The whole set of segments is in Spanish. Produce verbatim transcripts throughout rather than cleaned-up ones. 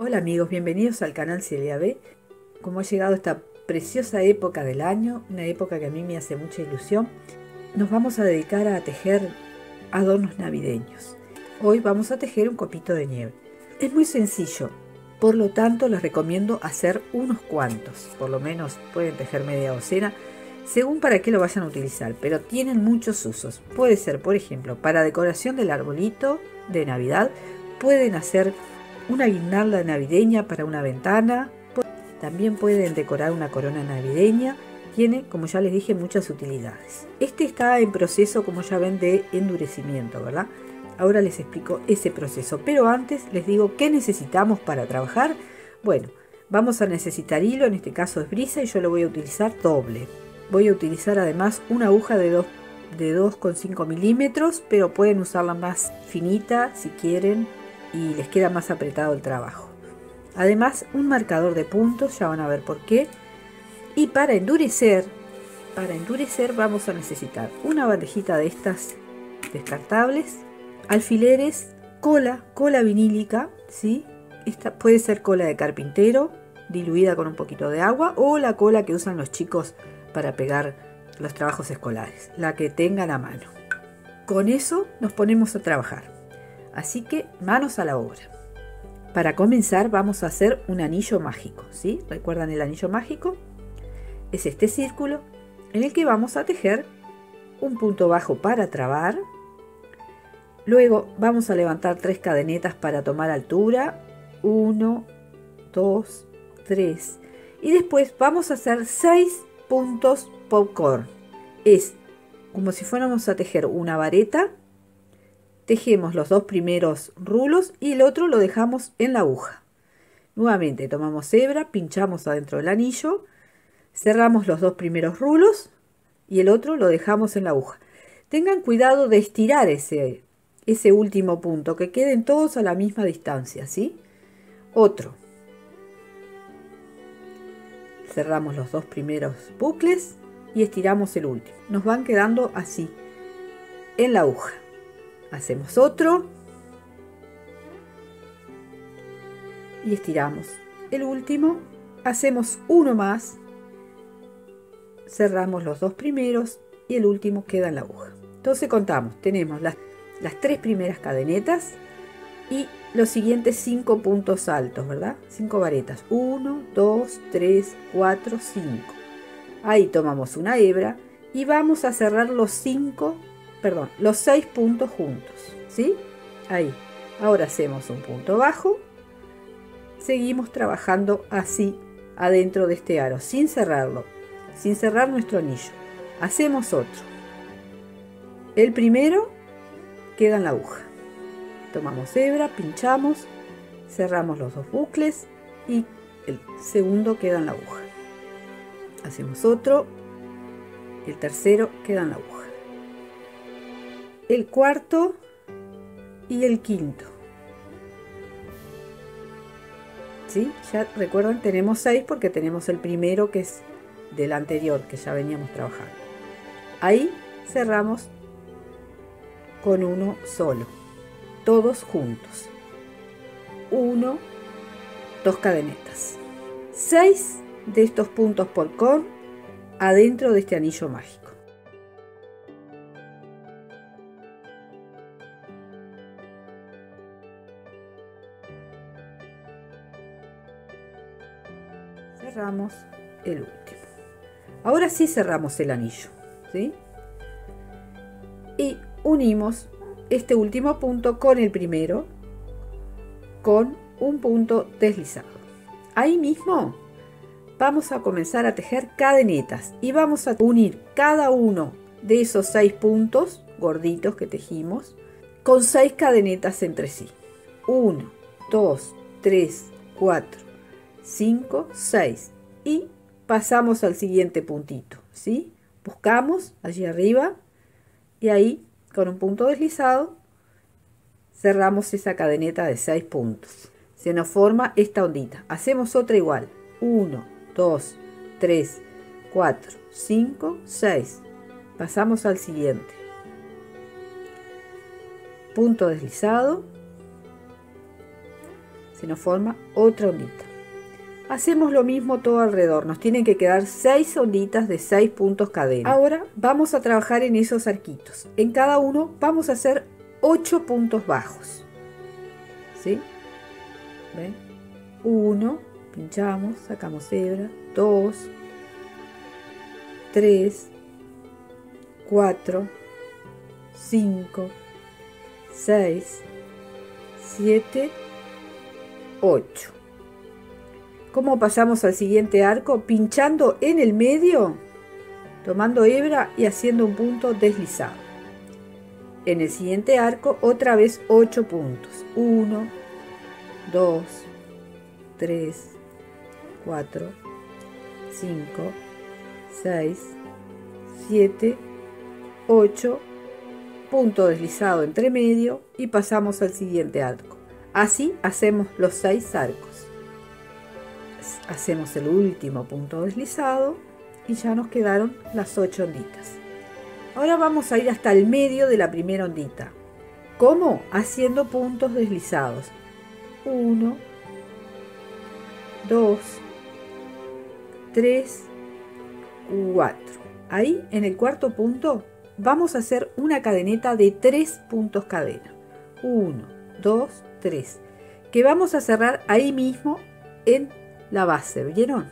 Hola amigos, bienvenidos al canal Celia B. Como ha llegado esta preciosa época del año, una época que a mí me hace mucha ilusión, nos vamos a dedicar a tejer adornos navideños. Hoy vamos a tejer un copito de nieve. Es muy sencillo, por lo tanto les recomiendo hacer unos cuantos, por lo menos pueden tejer media docena, según para qué lo vayan a utilizar, pero tienen muchos usos. Puede ser, por ejemplo, para decoración del arbolito de Navidad, pueden hacer una guirnalda navideña para una ventana, también pueden decorar una corona navideña. Tiene, como ya les dije, muchas utilidades. Este está en proceso, como ya ven, de endurecimiento, ¿verdad? Ahora les explico ese proceso, pero antes les digo qué necesitamos para trabajar. Bueno, vamos a necesitar hilo, en este caso es brisa y yo lo voy a utilizar doble. Voy a utilizar además una aguja de dos de dos coma cinco milímetros, pero pueden usarla más finita si quieren y les queda más apretado el trabajo. Además, un marcador de puntos, ya van a ver por qué. Y para endurecer, para endurecer vamos a necesitar una bandejita de estas descartables, alfileres, cola, cola vinílica, ¿sí? Esta puede ser cola de carpintero, diluida con un poquito de agua, o la cola que usan los chicos para pegar los trabajos escolares, la que tengan a mano. Con eso nos ponemos a trabajar. Así que manos a la obra. Para comenzar vamos a hacer un anillo mágico, ¿sí? ¿Recuerdan el anillo mágico? Es este círculo en el que vamos a tejer un punto bajo para trabar. Luego vamos a levantar tres cadenetas para tomar altura. uno, dos, tres. Y después vamos a hacer seis puntos popcorn. Es como si fuéramos a tejer una vareta. Tejemos los dos primeros rulos y el otro lo dejamos en la aguja. Nuevamente tomamos hebra, pinchamos adentro del anillo, cerramos los dos primeros rulos y el otro lo dejamos en la aguja. Tengan cuidado de estirar ese, ese último punto, que queden todos a la misma distancia, ¿sí? Otro. Cerramos los dos primeros bucles y estiramos el último. Nos van quedando así, en la aguja. Hacemos otro y estiramos el último, hacemos uno más, cerramos los dos primeros y el último queda en la aguja. Entonces contamos, tenemos las, las tres primeras cadenetas y los siguientes cinco puntos altos, ¿verdad? cinco varetas, uno, dos, tres, cuatro, cinco. Ahí tomamos una hebra y vamos a cerrar los cinco perdón, los seis puntos juntos, ¿sí? Ahí. Ahora hacemos un punto bajo. Seguimos trabajando así adentro de este aro, sin cerrarlo, sin cerrar nuestro anillo. Hacemos otro. El primero queda en la aguja. Tomamos hebra, pinchamos, cerramos los dos bucles y el segundo queda en la aguja. Hacemos otro. El tercero queda en la aguja. El cuarto y el quinto. ¿Sí? Ya recuerdan, tenemos seis porque tenemos el primero que es del anterior que ya veníamos trabajando. Ahí cerramos con uno solo, todos juntos. Uno, dos cadenetas. Seis de estos puntos popcorn adentro de este anillo mágico. Cerramos el último. Ahora sí cerramos el anillo, ¿sí? Y unimos este último punto con el primero con un punto deslizado. Ahí mismo vamos a comenzar a tejer cadenetas y vamos a unir cada uno de esos seis puntos gorditos que tejimos con seis cadenetas entre sí. uno, dos, tres, cuatro, cinco, seis y pasamos al siguiente puntito, ¿sí? Buscamos allí arriba y ahí con un punto deslizado cerramos esa cadeneta de seis puntos. Se nos forma esta ondita. Hacemos otra igual. uno, dos, tres, cuatro, cinco, seis. Pasamos al siguiente. Punto deslizado. Se nos forma otra ondita. Hacemos lo mismo todo alrededor. Nos tienen que quedar seis onditas de seis puntos cadena. Ahora vamos a trabajar en esos arquitos. En cada uno vamos a hacer ocho puntos bajos. ¿Sí? ¿Ven? uno, pinchamos, sacamos hebra. dos, tres, cuatro, cinco, seis, siete, ocho. ¿Cómo pasamos al siguiente arco? Pinchando en el medio, tomando hebra y haciendo un punto deslizado. En el siguiente arco otra vez ocho puntos. uno, dos, tres, cuatro, cinco, seis, siete, ocho. Punto deslizado entre medio y pasamos al siguiente arco. Así hacemos los seis arcos. Hacemos el último punto deslizado y ya nos quedaron las ocho onditas. Ahora vamos a ir hasta el medio de la primera ondita. ¿Cómo? Haciendo puntos deslizados. uno, dos, tres, cuatro. Ahí en el cuarto punto vamos a hacer una cadeneta de tres puntos cadena. uno, dos, tres. Que vamos a cerrar ahí mismo en la base, ¿vieron?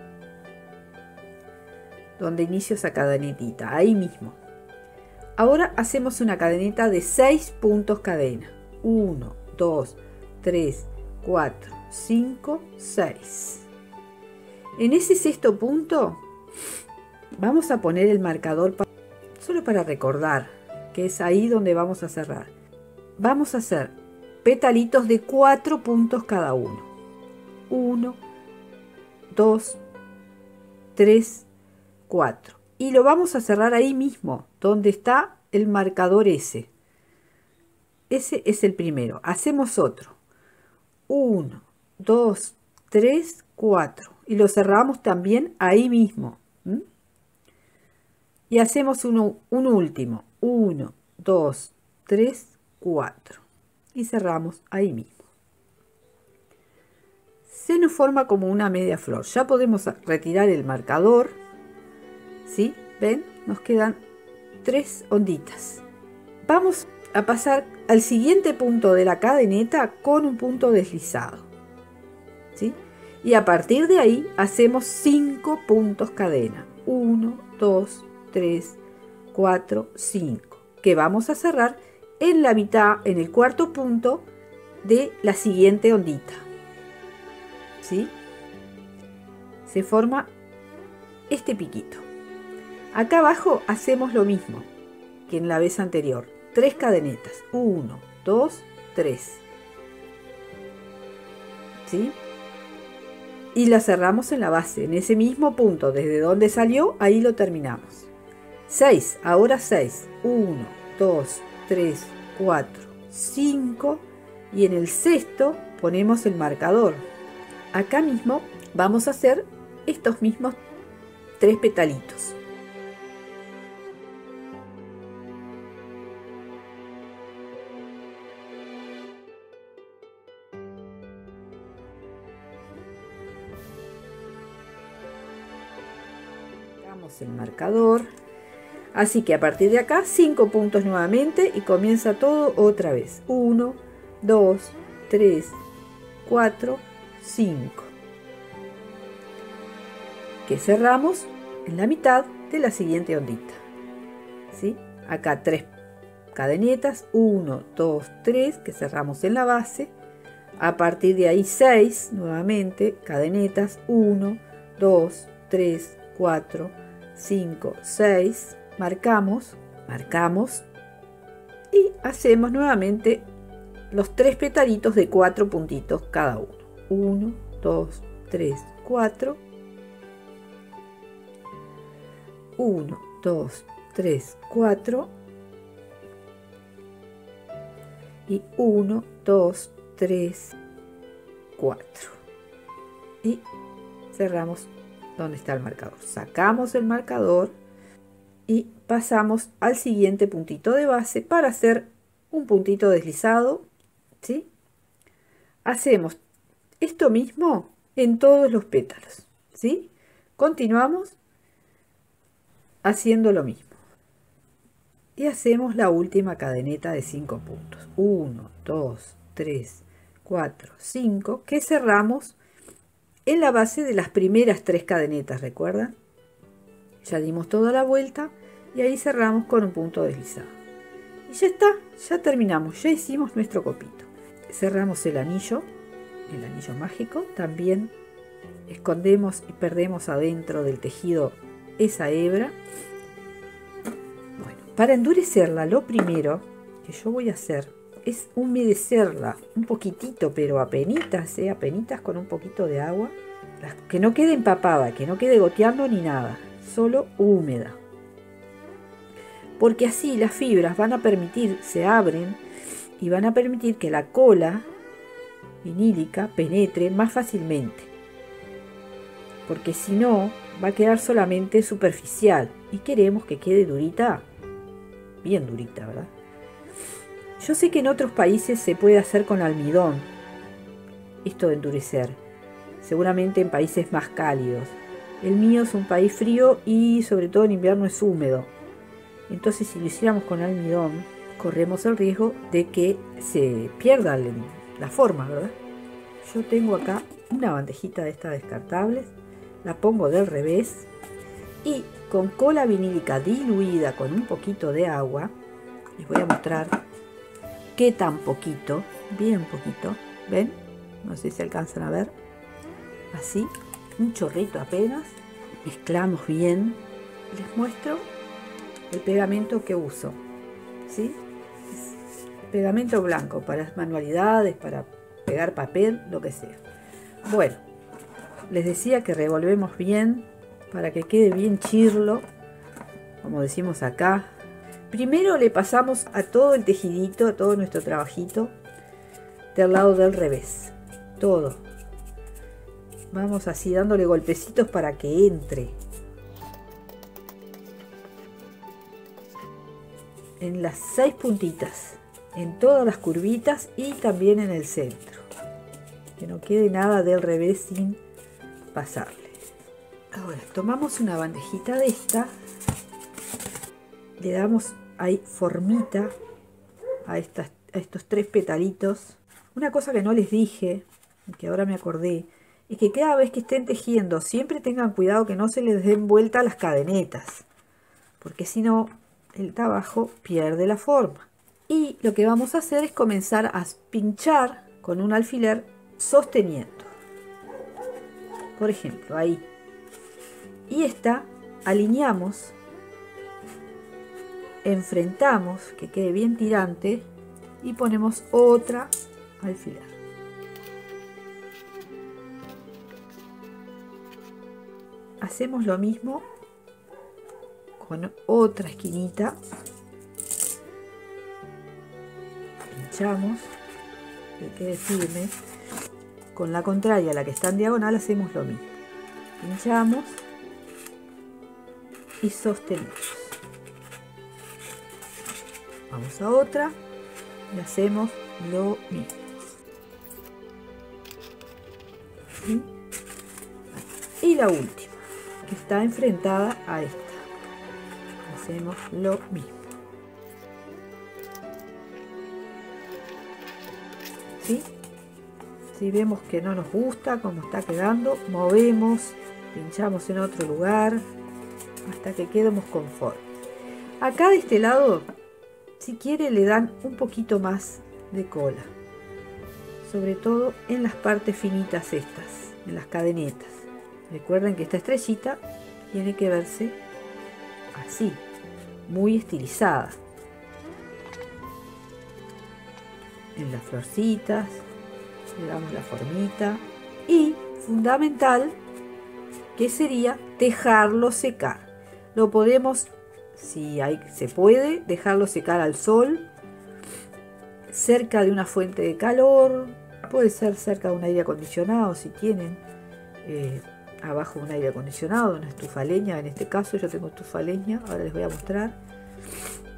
Donde inicio esa cadenetita, ahí mismo. Ahora hacemos una cadeneta de seis puntos cadena. uno, dos, tres, cuatro, cinco, seis. En ese sexto punto vamos a poner el marcador para, solo para recordar que es ahí donde vamos a cerrar. Vamos a hacer petalitos de cuatro puntos cada uno. uno, dos, tres, cuatro. Y lo vamos a cerrar ahí mismo, donde está el marcador ese. Ese es el primero. Hacemos otro. uno, dos, tres, cuatro. Y lo cerramos también ahí mismo. ¿Mm? Y hacemos uno, un último. uno, dos, tres, cuatro. Y cerramos ahí mismo. Se nos forma como una media flor. Ya podemos retirar el marcador. ¿Sí? ¿Ven? Nos quedan tres onditas. Vamos a pasar al siguiente punto de la cadeneta con un punto deslizado. ¿Sí? Y a partir de ahí hacemos cinco puntos cadena. uno, dos, tres, cuatro, cinco. Que vamos a cerrar en la mitad, en el cuarto punto de la siguiente ondita. ¿Sí? Se forma este piquito. Acá abajo hacemos lo mismo que en la vez anterior. Tres cadenetas. uno, dos, tres. ¿Sí? Y la cerramos en la base, en ese mismo punto. Desde donde salió, ahí lo terminamos. seis. Ahora seis. uno, dos, tres, cuatro, cinco. Y en el sexto ponemos el marcador. Acá mismo vamos a hacer estos mismos tres petalitos. Sacamos el marcador. Así que a partir de acá cinco puntos nuevamente y comienza todo otra vez. uno, dos, tres, cuatro, cinco. Que cerramos en la mitad de la siguiente ondita. ¿Sí? Acá tres cadenetas, uno, dos, tres, que cerramos en la base. A partir de ahí seis, nuevamente, cadenetas, uno, dos, tres, cuatro, cinco, seis. Marcamos, marcamos y hacemos nuevamente los tres petalitos de cuatro puntitos cada uno. uno, dos, tres, cuatro. uno, dos, tres, cuatro. Y uno, dos, tres, cuatro. Y cerramos donde está el marcador. Sacamos el marcador y pasamos al siguiente puntito de base para hacer un puntito deslizado. ¿Sí? Hacemos Esto mismo en todos los pétalos, ¿sí? Continuamos haciendo lo mismo. Y hacemos la última cadeneta de cinco puntos. uno, dos, tres, cuatro, cinco, que cerramos en la base de las primeras tres cadenetas, ¿recuerdan? Ya dimos toda la vuelta y ahí cerramos con un punto deslizado. Y ya está, ya terminamos, ya hicimos nuestro copito. Cerramos el anillo, el anillo mágico. También escondemos y perdemos adentro del tejido esa hebra. Bueno, para endurecerla, lo primero que yo voy a hacer es humedecerla un poquitito, pero apenitas, ¿eh? apenitas con un poquito de agua. Que no quede empapada, que no quede goteando ni nada, solo húmeda. Porque así las fibras van a permitir, se abren y van a permitir que la cola vinílica penetre más fácilmente. Porque si no, va a quedar solamente superficial y queremos que quede durita, bien durita, ¿verdad? Yo sé que en otros países se puede hacer con almidón, esto de endurecer, seguramente en países más cálidos. El mío es un país frío y sobre todo en invierno es húmedo. Entonces si lo hiciéramos con almidón, corremos el riesgo de que se pierda la forma, ¿verdad? Yo tengo acá una bandejita de estas descartables, la pongo del revés y con cola vinílica diluida con un poquito de agua, les voy a mostrar qué tan poquito, bien poquito, ¿ven? No sé si alcanzan a ver, así, un chorrito apenas, mezclamos bien, les muestro el pegamento que uso, ¿sí? Es pegamento blanco para manualidades, para pegar papel, lo que sea. Bueno, les decía que revolvemos bien para que quede bien chirlo, como decimos acá. Primero le pasamos a todo el tejidito, a todo nuestro trabajito, del lado del revés, todo. Vamos así dándole golpecitos para que entre en las seis puntitas, en todas las curvitas y también en el centro, que no quede nada del revés sin pasarle. Ahora tomamos una bandejita de esta, le damos ahí formita a, estas, a estos tres petalitos. Una cosa que no les dije, que ahora me acordé, es que cada vez que estén tejiendo siempre tengan cuidado que no se les den vuelta las cadenetas, porque si no el trabajo pierde la forma. Y lo que vamos a hacer es comenzar a pinchar con un alfiler sosteniendo, por ejemplo ahí, y esta alineamos, enfrentamos que quede bien tirante y ponemos otra alfiler. Hacemos lo mismo con otra esquinita, pinchamos que quede firme. Con la contraria, la que está en diagonal, hacemos lo mismo, pinchamos y sostenemos. Vamos a otra y hacemos lo mismo. ¿Sí? Y la última, que está enfrentada a esta, hacemos lo mismo. ¿Sí? Si vemos que no nos gusta cómo está quedando, movemos, pinchamos en otro lugar hasta que quedemos conformes. Acá de este lado, si quiere, le dan un poquito más de cola, sobre todo en las partes finitas estas, en las cadenetas. Recuerden que esta estrellita tiene que verse así, muy estilizada. En las florcitas le damos la formita y fundamental que sería dejarlo secar. Lo podemos, si hay, se puede, dejarlo secar al sol, cerca de una fuente de calor, puede ser cerca de un aire acondicionado si tienen, eh, abajo un aire acondicionado, una estufa a leña. En este caso yo tengo estufa a leña, ahora les voy a mostrar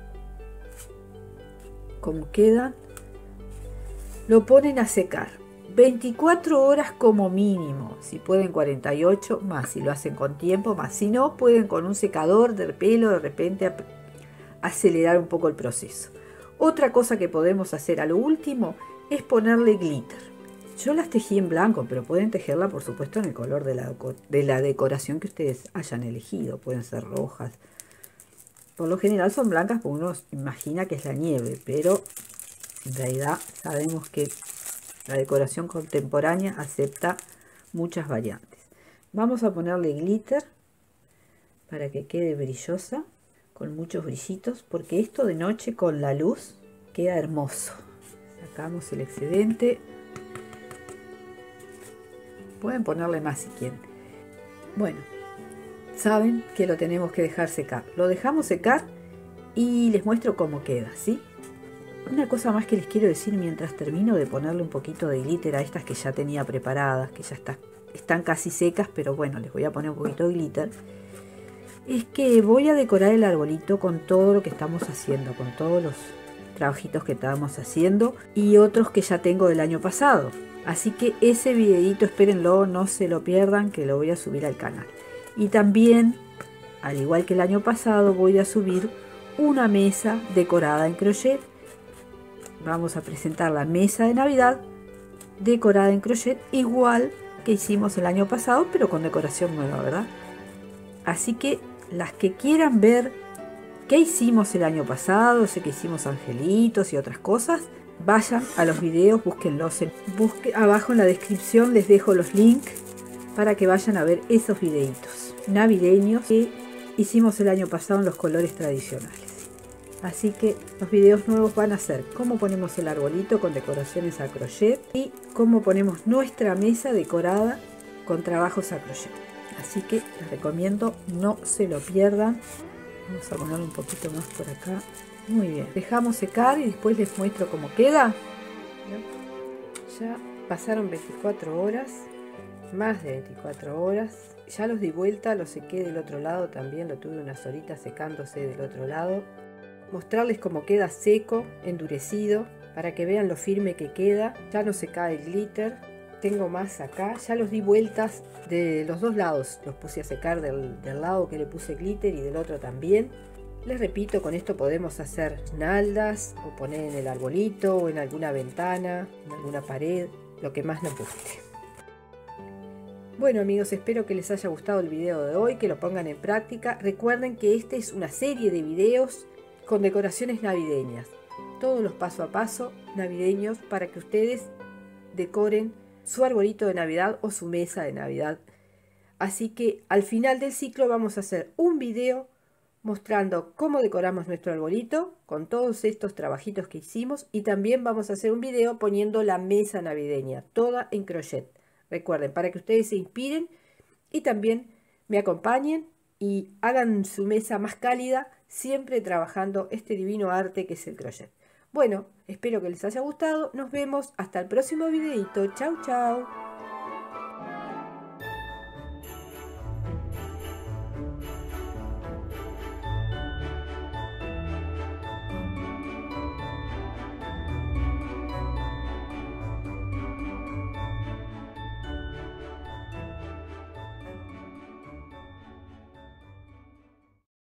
cómo quedan. Lo ponen a secar veinticuatro horas como mínimo, si pueden cuarenta y ocho, más si lo hacen con tiempo, más si no, pueden con un secador de pelo de repente acelerar un poco el proceso. Otra cosa que podemos hacer a lo último es ponerle glitter. Yo las tejí en blanco, pero pueden tejerla por supuesto en el color de la, de la decoración que ustedes hayan elegido. Pueden ser rojas. Por lo general son blancas porque uno imagina que es la nieve, pero en realidad sabemos que la decoración contemporánea acepta muchas variantes. Vamos a ponerle glitter para que quede brillosa, con muchos brillitos, porque esto de noche con la luz queda hermoso. Sacamos el excedente. Pueden ponerle más si quieren. Bueno, saben que lo tenemos que dejar secar. Lo dejamos secar y les muestro cómo queda, ¿sí? Una cosa más que les quiero decir mientras termino de ponerle un poquito de glitter a estas que ya tenía preparadas, que ya está, están casi secas, pero bueno, les voy a poner un poquito de glitter. Es que voy a decorar el arbolito con todo lo que estamos haciendo, con todos los trabajitos que estamos haciendo y otros que ya tengo del año pasado. Así que ese videito, espérenlo, no se lo pierdan, que lo voy a subir al canal. Y también, al igual que el año pasado, voy a subir una mesa decorada en crochet. Vamos a presentar la mesa de Navidad decorada en crochet, igual que hicimos el año pasado, pero con decoración nueva, ¿verdad? Así que las que quieran ver qué hicimos el año pasado, sé que hicimos angelitos y otras cosas, vayan a los videos, búsquenlos. Busque, abajo en la descripción les dejo los links para que vayan a ver esos videitos navideños que hicimos el año pasado en los colores tradicionales. Así que los videos nuevos van a ser cómo ponemos el arbolito con decoraciones a crochet y cómo ponemos nuestra mesa decorada con trabajos a crochet. Así que les recomiendo no se lo pierdan. Vamos a ponerle un poquito más por acá. Muy bien, dejamos secar y después les muestro cómo queda. Ya pasaron veinticuatro horas, más de veinticuatro horas. Ya los di vuelta, los sequé del otro lado también, lo tuve unas horitas secándose del otro lado. Mostrarles cómo queda seco, endurecido, para que vean lo firme que queda. Ya no se cae el glitter. Tengo más acá, ya los di vueltas de los dos lados, los puse a secar del, del lado que le puse glitter y del otro también. Les repito, con esto podemos hacer naldas o poner en el arbolito o en alguna ventana, en alguna pared, lo que más nos guste. Bueno amigos, espero que les haya gustado el video de hoy, que lo pongan en práctica. Recuerden que esta es una serie de videos con decoraciones navideñas, todos los paso a paso navideños para que ustedes decoren su arbolito de Navidad o su mesa de Navidad. Así que al final del ciclo vamos a hacer un video mostrando cómo decoramos nuestro arbolito con todos estos trabajitos que hicimos, y también vamos a hacer un video poniendo la mesa navideña, toda en crochet. Recuerden, para que ustedes se inspiren y también me acompañen y hagan su mesa más cálida, siempre trabajando este divino arte que es el crochet. Bueno, espero que les haya gustado. Nos vemos hasta el próximo videito. Chau, chau.